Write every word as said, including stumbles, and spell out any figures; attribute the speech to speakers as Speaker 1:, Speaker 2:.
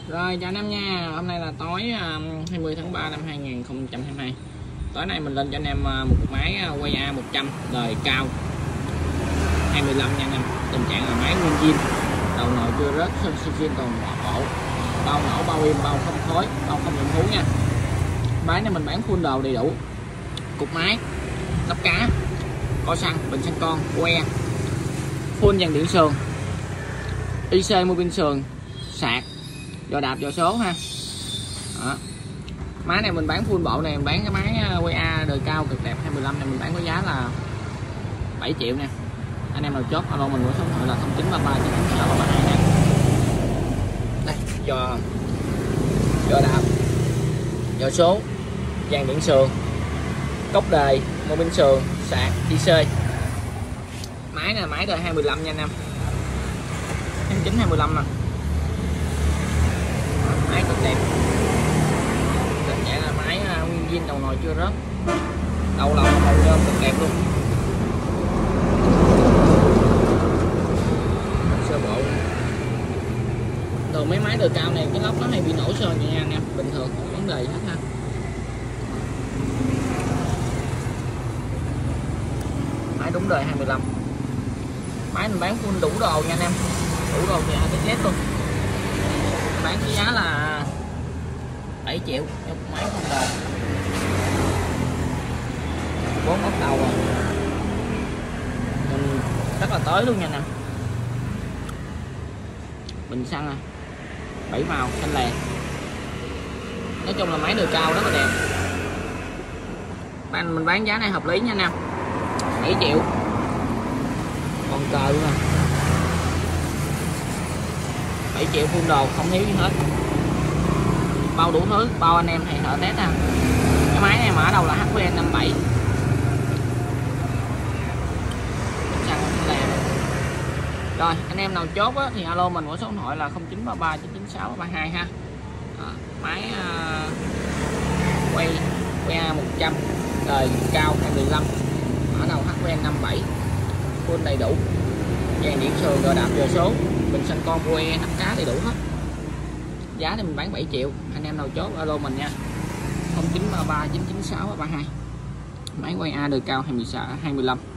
Speaker 1: Rồi chào anh em nha, hôm nay là tối hai mươi tháng ba năm hai nghìn không trăm hai mươi hai. Tối nay mình lên cho anh em một máy quay A một trăm đời cao hai mươi lăm nha anh em. Tình trạng là máy nguyên zin, đầu nồi chưa rớt, sơn zin còn bộ, bao nổ, bao im, bao không khói, bao không nhiễm hú nha. Máy này mình bán full đồ đầy đủ, cục máy, nắp cá, có xăng, bình xăng con, que, full dàn điện sườn, i xê mua pin sườn, sạc, dò đạp dò số ha. Đó. Máy này mình bán full bộ này, mình bán cái máy quay A đời cao cực đẹp hai mươi lăm này mình bán có giá là bảy triệu nè. Anh em nào chốt alo mình có số điện thoại là không chín ba ba chín chín sáu ba hai nè. Đây, dò dò đạp, dò số, dàn điện sườn, cốc đề, mô pin sườn, sạc, i xê. Máy này máy đời hai mươi lăm nha anh em. Tháng chín hai mươi lăm nè. Máy cực đẹp. Tình trạng là máy nguyên zin, đầu nồi chưa rớt, đầu lầu màu nhôm cực đẹp luôn. Sơ bộ đồ mấy máy đời cao này cái lốc nó hay bị nổ sơn nha anh em, bình thường không vấn đề hết ha. Máy đúng đời hai mươi lăm. Máy mình bán full đủ đồ nha anh em, đủ đồ từ A tới Z luôn. Bán cái giá là bảy triệu cho máy không đời, bốn ốc đầu rồi, mình rất là tới luôn nha nè. Bình xăng à, bảy màu xanh lè, nói chung là máy đời cao rất là đẹp. Bạn mình bán giá này hợp lý nha nè, bảy triệu còn cờ luôn nè, bảy triệu full đồ không thiếu gì hết, bao đủ thứ, bao anh em hay thợ test ha. Cái máy này mở đầu là hát vê en năm bảy, xăng lè. Rồi anh em nào chốt á, thì alo mình có số điện thoại là không chín ba ba chín chín sáu ba hai ha. À, máy uh, quay quay A một trăm đời cao hai mươi lăm, mở đầu hát vê en năm bảy, full đầy đủ, dàn điện sườn, rồi đạp giờ số, bình xăng con, que, nắp cá đầy đủ hết. Giá thì mình bán bảy triệu, anh em nào chốt alo mình nha, không chín ba ba chín chín sáu ba hai. Máy quay A đời cao hai mươi lăm.